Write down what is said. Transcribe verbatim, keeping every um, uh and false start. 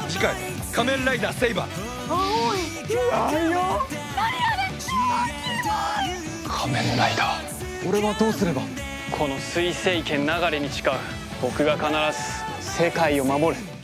次回「仮面ライダーセイバー」。 青いライオン。 仮面ライダー、俺はどうすれば。 この水星剣流れに誓う。僕が必ず世界を守る。